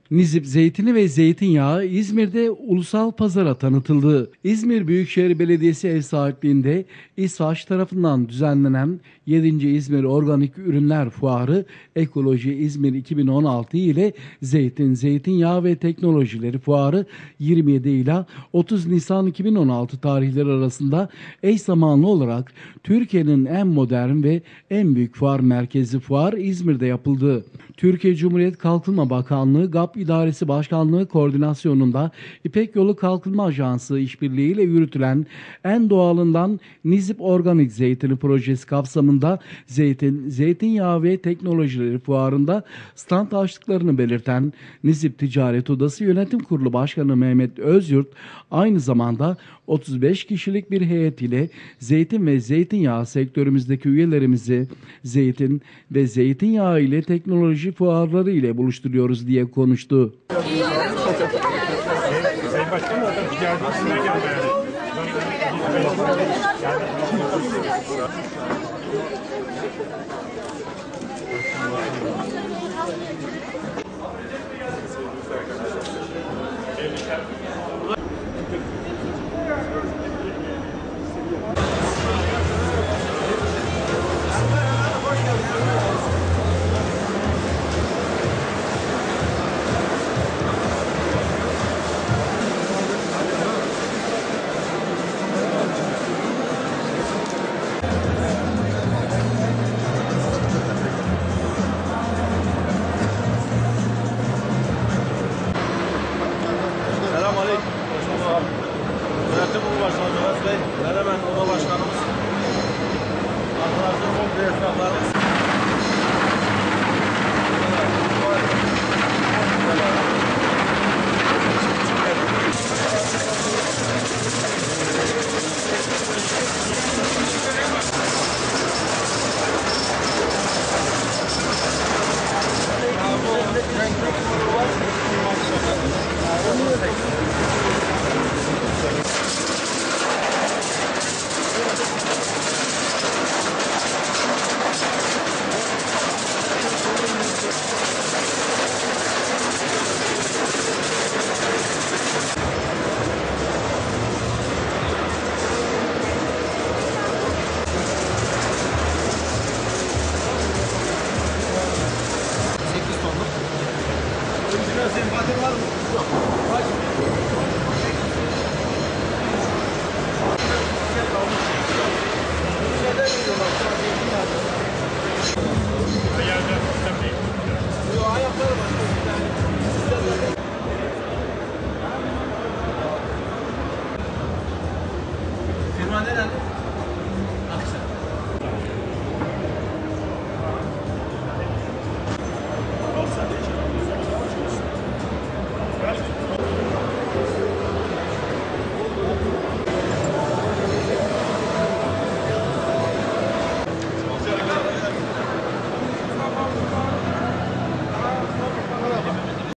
Nizip zeytini ve zeytinyağı İzmir'de ulusal pazara tanıtıldı. İzmir Büyükşehir Belediyesi ev sahipliğinde İSVAŞ tarafından düzenlenen 7. İzmir Organik Ürünler Fuarı Ekoloji İzmir 2016 ile Zeytin, Zeytinyağı ve Teknolojileri Fuarı 27 ila 30 Nisan 2016 tarihleri arasında eş zamanlı olarak Türkiye'nin en modern ve en büyük fuar merkezi fuar İzmir'de yapıldı. Türkiye Cumhuriyet Kalkınma Bakanlığı GAP İdaresi Başkanlığı koordinasyonunda İpek Yolu Kalkınma Ajansı işbirliğiyle yürütülen en doğalından Nizip Organik Zeytini projesi kapsamında zeytin, zeytinyağı ve teknolojileri fuarında stand açtıklarını belirten Nizip Ticaret Odası Yönetim Kurulu Başkanı Mehmet Özyurt aynı zamanda 35 kişilik bir heyet ile zeytin ve zeytinyağı sektörümüzdeki üyelerimizi zeytin ve zeytinyağı ile teknoloji fuarları ile buluşturuyoruz diye konuştu. Sayın Başkanım orada geldiğinizde geldi. Selamünaleyküm. Yönetim Kurulu Başkanı Mehmet Bey, Menemen Oda Başkanımız, arkadaşlar, komple esnaflarımız. Sempatim var mı? Yok. Ayaklarım